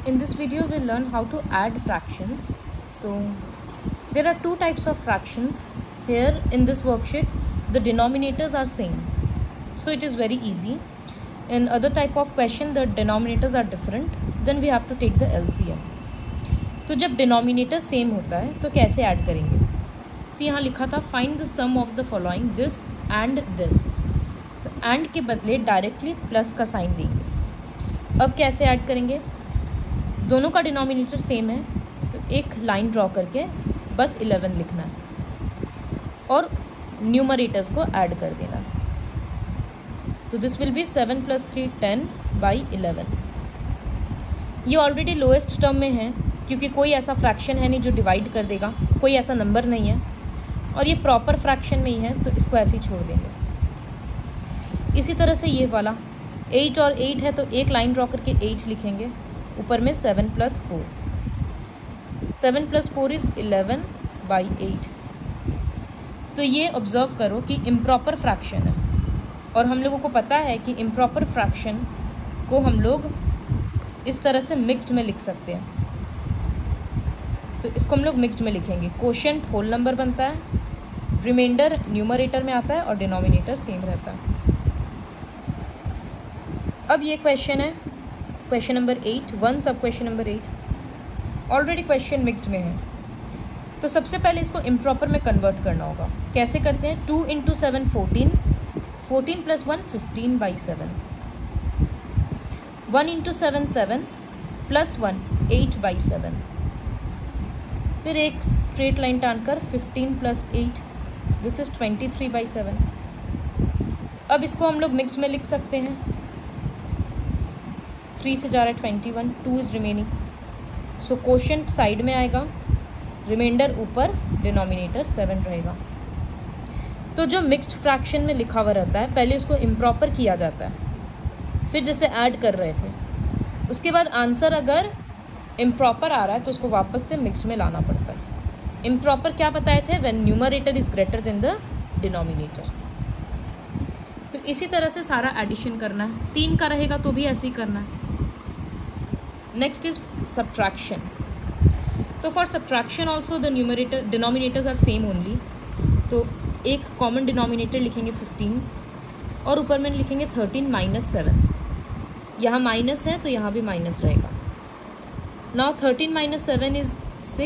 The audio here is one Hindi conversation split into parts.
In this video we'll learn how to add fractions. So there are two types of fractions. Here in this worksheet the denominators are same, so it is very easy. In other type of question the denominators are different, then we have to take the LCM. तो जब डिनोमिनेटर सेम होता है तो कैसे ऐड करेंगे? सी यहाँ लिखा था find the sum of the following this and this, तो एंड के बदले डायरेक्टली प्लस का साइन देंगे. अब कैसे ऐड करेंगे? दोनों का डिनोमिनेटर सेम है तो एक लाइन ड्रॉ करके बस 11 लिखना है और न्यूमरेटर्स को ऐड कर देना है. तो दिस विल बी 7 + 3 10/11. ये ऑलरेडी लोएस्ट टर्म में है क्योंकि कोई ऐसा फ्रैक्शन है नहीं जो डिवाइड कर देगा, कोई ऐसा नंबर नहीं है और ये प्रॉपर फ्रैक्शन में ही है तो इसको ऐसे ही छोड़ देंगे. इसी तरह से ये वाला 8 और 8 है तो एक लाइन ड्रॉ करके 8 लिखेंगे, ऊपर में 7 + 4. 7 + 4 इज़ 11/8. तो ये ऑब्जर्व करो कि इम्प्रॉपर फ्रैक्शन है और हम लोगों को पता है कि इम्प्रॉपर फ्रैक्शन को हम लोग इस तरह से मिक्स्ड में लिख सकते हैं. तो इसको हम लोग मिक्स्ड में लिखेंगे. क्वोशिएंट होल नंबर बनता है, रिमाइंडर न्यूमरेटर में आता है और डिनोमिनेटर सेम रहता है. अब ये क्वेश्चन है क्वेश्चन नंबर 8, 1 सब question number 8. Already question mixed में है तो सबसे पहले इसको इम्प्रॉपर में कन्वर्ट करना होगा. कैसे करते हैं? 2 × 7 14, 14 + 1 15/7. 1 × 7 7 + 1 8/7. फिर एक स्ट्रेट लाइन टानकर 15 + 8 दिस इज 23/7. अब इसको हम लोग मिक्स्ड में लिख सकते हैं. 3 से जा रहा है 21, 2 is remaining. So quotient side में आएगा, रिमाइंडर ऊपर, डिनोमिनेटर 7 रहेगा. तो जो मिक्स्ड फ्रैक्शन में लिखा हुआ रहता है पहले उसको इम्प्रॉपर किया जाता है, फिर जैसे ऐड कर रहे थे उसके बाद आंसर अगर इम्प्रॉपर आ रहा है तो उसको वापस से मिक्स्ड में लाना पड़ता है. इम्प्रॉपर क्या बताए थे? When numerator is greater than the denominator. तो इसी तरह से सारा एडिशन करना है. 3 का रहेगा तो भी ऐसे ही करना है. Next is subtraction. तो for subtraction also the numerator denominators are same only. तो एक कॉमन डिनोमिनेटर लिखेंगे 15 और ऊपर में लिखेंगे 13 - 7. यहाँ माइनस है तो यहाँ भी माइनस रहेगा. Now 13 - 7 is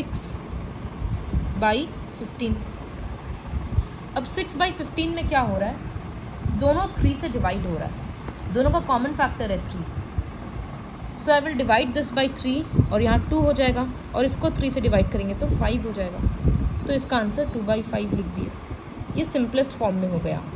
6/15. अब 6/15 में क्या हो रहा है? दोनों 3 से डिवाइड हो रहा है, दोनों का कॉमन फैक्टर है 3. So I will divide this by 3 और यहाँ 2 हो जाएगा और इसको 3 से डिवाइड करेंगे तो 5 हो जाएगा. तो इसका आंसर 2/5 लिख दिए. ये सिंपलेस्ट फॉर्म में हो गया.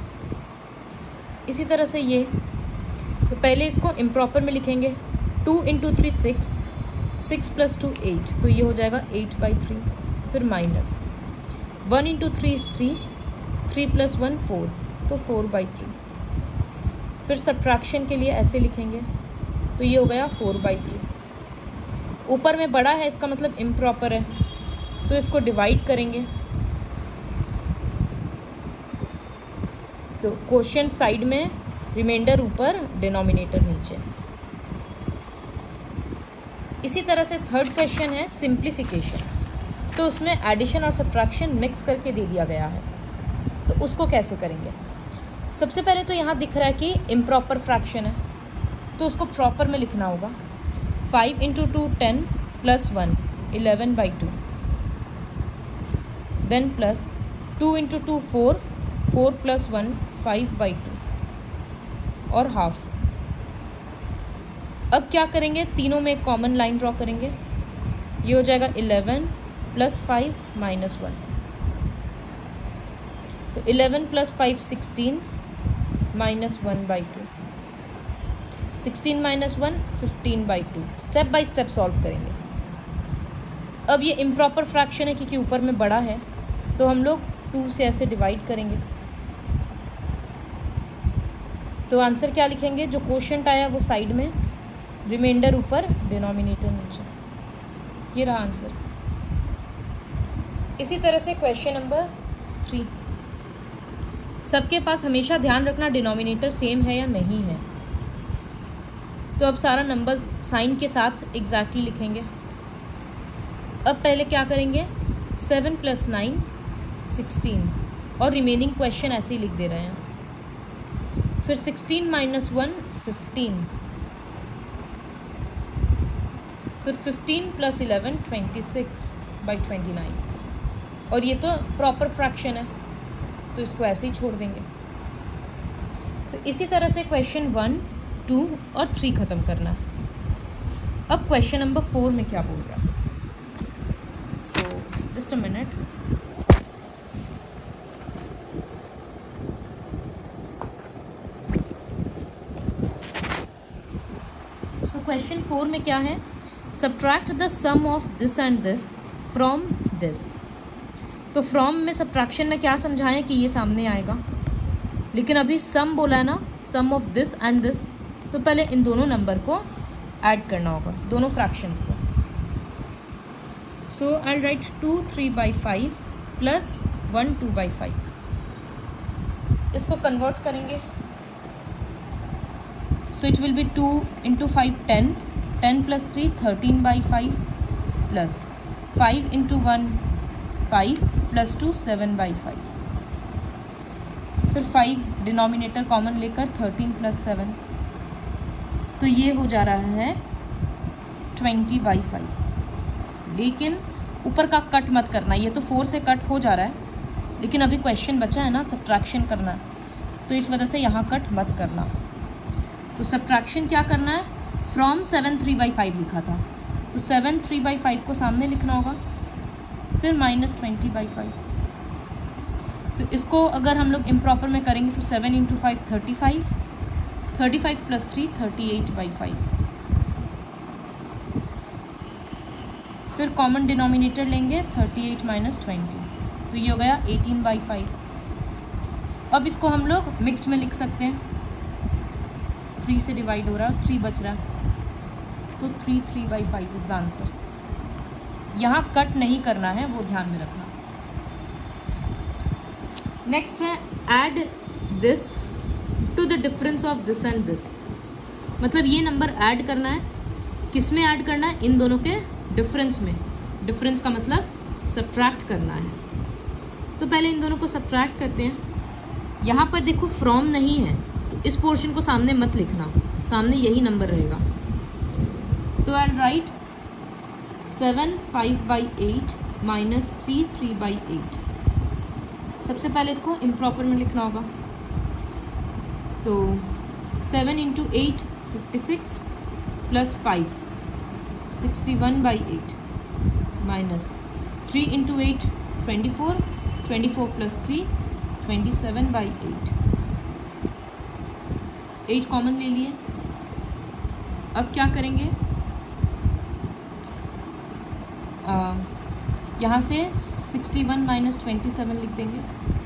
इसी तरह से ये, तो पहले इसको इम्प्रॉपर में लिखेंगे. 2 × 3 6, 6 + 2 8, तो ये हो जाएगा 8/3. फिर माइनस 1 × 3 इज 3, 3 + 1 4, तो 4/3. फिर सब्ट्रैक्शन के लिए ऐसे लिखेंगे तो ये हो गया 4/3. ऊपर में बड़ा है इसका मतलब इम्प्रॉपर है तो इसको डिवाइड करेंगे. तो क्वोशिएंट साइड में, रिमाइंडर ऊपर, डिनोमिनेटर नीचे. इसी तरह से थर्ड क्वेश्चन है सिंप्लीफिकेशन. तो उसमें एडिशन और सब्ट्रैक्शन मिक्स करके दे दिया गया है तो उसको कैसे करेंगे? सबसे पहले तो यहाँ दिख रहा है कि इम्प्रॉपर फ्रैक्शन है तो उसको प्रॉपर में लिखना होगा. 5 × 2 10 + 1 11/2. देन प्लस 2 × 2 4, 4 + 1 5/2 और हाफ. अब क्या करेंगे? तीनों में एक कॉमन लाइन ड्रॉ करेंगे. ये हो जाएगा 11 + 5 - 1. तो 11 + 5 16 - 1/2. 16 - 1 15/2. स्टेप बाय स्टेप सॉल्व करेंगे. अब ये इम्प्रॉपर फ्रैक्शन है क्योंकि ऊपर में बड़ा है तो हम लोग 2 से ऐसे डिवाइड करेंगे. तो आंसर क्या लिखेंगे? जो क्वोशिएंट आया वो साइड में, रिमाइंडर ऊपर, डिनोमिनेटर नीचे. ये रहा आंसर. इसी तरह से क्वेश्चन नंबर 3. सबके पास हमेशा ध्यान रखना डिनोमिनेटर सेम है या नहीं है. तो अब सारा नंबर्स साइन के साथ एग्जैक्टली लिखेंगे। अब पहले क्या करेंगे, 7 + 9 16 और रिमेनिंग क्वेश्चन ऐसे ही लिख दे रहे हैं। फिर 16 - 1 15, फिर 15 + 11 26/29। और ये तो प्रॉपर फ्रैक्शन है तो इसको ऐसे ही छोड़ देंगे। तो इसी तरह से क्वेश्चन 1, 2 और 3 ख़त्म करना है। अब क्वेश्चन नंबर 4 में क्या बोल रहा है, so just a minute. So question 4 में क्या है, subtract the sum of this and this from this. तो फ्रॉम में सब्ट्रैक्शन में क्या समझाएं कि ये सामने आएगा, लेकिन अभी सम बोला है ना, sum of this and this, तो पहले इन दोनों नंबर को ऐड करना होगा, दोनों फ्रैक्शंस को। So I write 2 3/5 plus 1 2/5। इसको कन्वर्ट करेंगे, so it will be 2 × 5 10, 10 + 3 13/5 plus 5 × 1 5 + 2 7/5। फिर 5 डिनोमिनेटर कॉमन लेकर 13 + 7, तो ये हो जा रहा है 20/5। लेकिन ऊपर का कट मत करना, ये तो 4 से कट हो जा रहा है, लेकिन अभी क्वेश्चन बचा है ना सब्ट्रैक्शन करना, तो इस वजह से यहाँ कट मत करना। तो सब्ट्रैक्शन क्या करना है, फ्रॉम 7 3/5 लिखा था, तो 7 3/5 को सामने लिखना होगा, फिर -20/5। तो इसको अगर हम लोग इम्प्रॉपर में करेंगे तो 7 × 5 35, 35 + 3 38/5। फिर कॉमन डिनोमिनेटर लेंगे 38 - 20, तो ये हो गया 18/5। अब इसको हम लोग मिक्स्ड में लिख सकते हैं, 3 से डिवाइड हो रहा है, 3 बच रहा है, तो 3 3/5 इज द आंसर। यहाँ कट नहीं करना है, वो ध्यान में रखना। नेक्स्ट है add this to the difference of this and this. मतलब ये नंबर ऐड करना है, किस में ऐड करना है, इन दोनों के डिफरेंस में। डिफरेंस का मतलब सब्ट्रैक्ट करना है। तो पहले इन दोनों को सब्ट्रैक्ट करते हैं। यहाँ पर देखो फ्रॉम नहीं है, तो इस पोर्शन को सामने मत लिखना, सामने यही नंबर रहेगा। तो आई राइट 7 5/8 - 3 3/8। सबसे पहले इसको इम्प्रॉपर में लिखना होगा, तो 7 × 8 56 प्लस 5 61/8 माइनस 3 × 8 24, 24 + 3 27/8। 8 कॉमन ले लिए। अब क्या करेंगे, यहाँ से 61 - 27 लिख देंगे।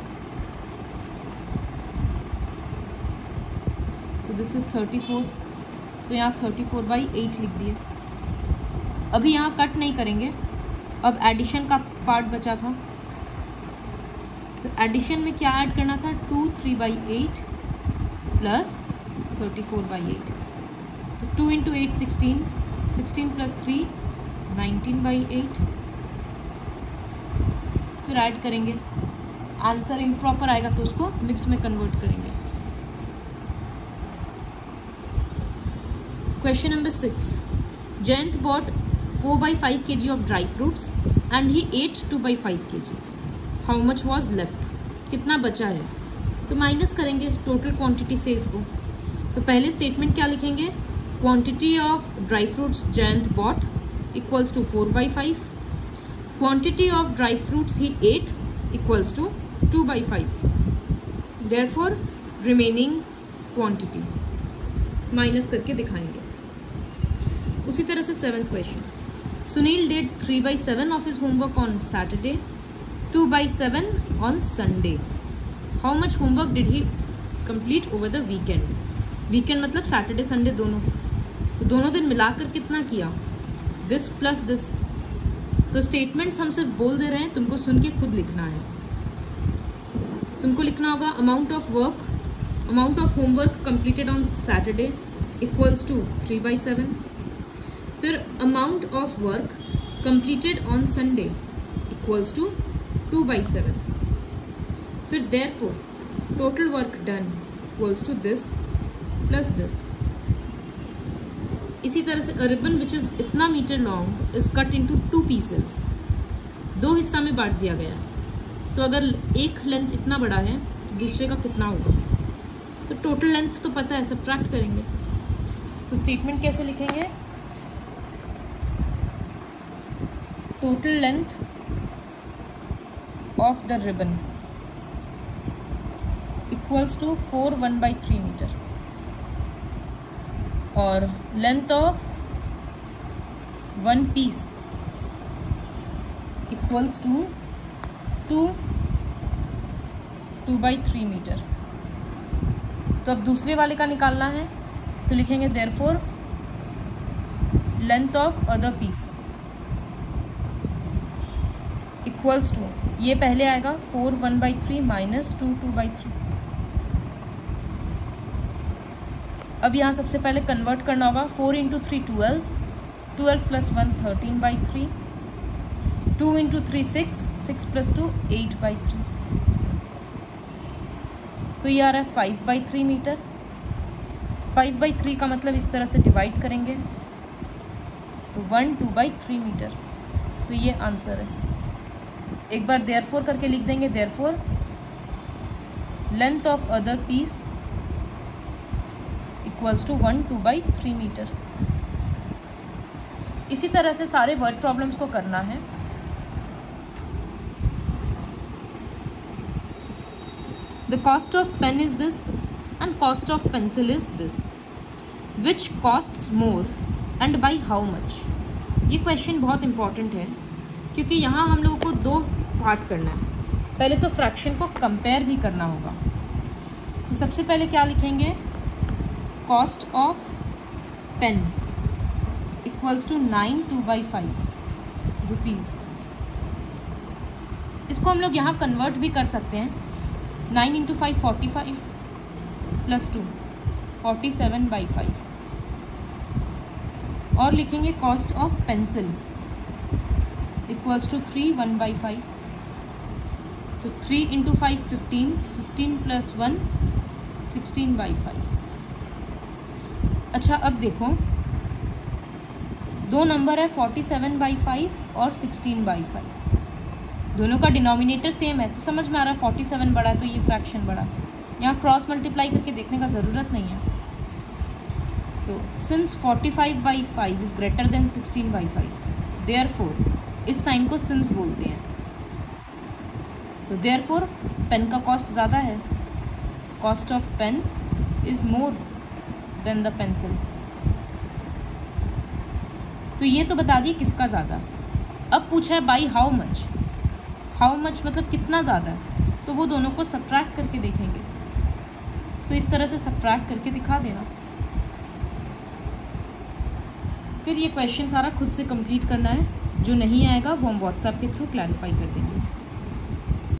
सो दिस इज 34, तो यहाँ 34/8 लिख दिए। अभी यहाँ कट नहीं करेंगे, अब एडिशन का पार्ट बचा था, तो एडिशन में क्या ऐड करना था, 2 3/8 प्लस 34/8। तो 2 × 8 16, 16 + 3 19/8। फिर ऐड करेंगे, आंसर इम्प्रॉपर आएगा तो उसको मिक्स्ड में कन्वर्ट करेंगे। Question number 6, Jayant bought 4/5 kg of dry fruits and he ate 2/5 kg. How much was left? कितना बचा है, तो माइनस करेंगे टोटल क्वांटिटी से इसको। तो पहले स्टेटमेंट क्या लिखेंगे, quantity of dry fruits Jayant bought equals to 4/5, quantity of dry fruits he ate equals to 2/5, therefore remaining quantity minus करके दिखाएंगे। उसी तरह से 7th क्वेश्चन, Sunil did 3/7 of his homework on Saturday, 2/7 on Sunday. How much homework did he complete over the weekend? Weekend मतलब सैटरडे संडे दोनों, तो दोनों दिन मिलाकर कितना किया, दिस प्लस दिस। तो स्टेटमेंट्स हम सिर्फ बोल दे रहे हैं, तुमको सुन के खुद लिखना है। तुमको लिखना होगा amount of homework completed on Saturday equals to 3/7। फिर amount of work completed on Sunday equals to 2/7। फिर therefore total work done equals to this plus this. इसी तरह से अ रिबन विच इज इतना metre long is cut into 2 pieces. 2 हिस्सा में बांट दिया गया। तो अगर एक लेंथ इतना बड़ा है दूसरे का कितना होगा, तो टोटल लेंथ तो पता है, सब्ट्रैक्ट करेंगे। तो स्टेटमेंट कैसे लिखेंगे? Total length of the ribbon equals to 4 1/3 metre और length of one piece equals to 2 2/3 metre. तो अब दूसरे वाले का निकालना है, तो लिखेंगे therefore length of other piece equals to, ये पहले आएगा 4 1/3 माइनस 2 2/3। अब यहाँ सबसे पहले कन्वर्ट करना होगा। 4 × 3 12, 12 + 1 13/3, 2 × 3 6, 6 + 2 8/3। तो ये आ रहा है 5/3 मीटर। 5/3 का मतलब इस तरह से डिवाइड करेंगे तो 1 2/3 मीटर। तो ये आंसर है। एक बार देयरफॉर करके लिख देंगे, therefore length of other piece equals to 1 2/3 metre. इसी तरह से सारे वर्ड प्रॉब्लम्स को करना है। The cost of pen is this and cost of pencil is this. Which costs more and by how much? ये क्वेश्चन बहुत इंपॉर्टेंट है क्योंकि यहाँ हम लोगों को 2 पार्ट करना है। पहले तो फ्रैक्शन को कंपेयर भी करना होगा। तो सबसे पहले क्या लिखेंगे? Cost of pen equals to 9 2/5 rupees. इसको हम लोग यहाँ कन्वर्ट भी कर सकते हैं। 9 × 5 45 + 2 47/5। और लिखेंगे cost of pencil equals to 3 1/5। तो 3 × 5 15, 15 + 1 16/5। अच्छा अब देखो, 2 नंबर है 47/5 और 16/5। दोनों का डिनोमिनेटर सेम है तो समझ में आ रहा है 47 बड़ा तो ये फ्रैक्शन बड़ा। यहाँ क्रॉस मल्टीप्लाई करके देखने का ज़रूरत नहीं है। तो since 45/5 is greater than 16/5, therefore इस साइन को सिंस बोलते हैं। तो देयरफॉर पेन का कॉस्ट ज़्यादा है। Cost of pen is more than the pencil. तो ये तो बता दिए किसका ज़्यादा। अब पूछा है by how much. How much मतलब कितना ज़्यादा है, तो वो दोनों को सब्ट्रैक्ट करके देखेंगे। तो इस तरह से सब्ट्रैक्ट करके दिखा देना। फिर ये क्वेश्चन सारा खुद से कंप्लीट करना है। जो नहीं आएगा वो हम व्हाट्सएप के थ्रू क्लैरिफाई कर देंगे।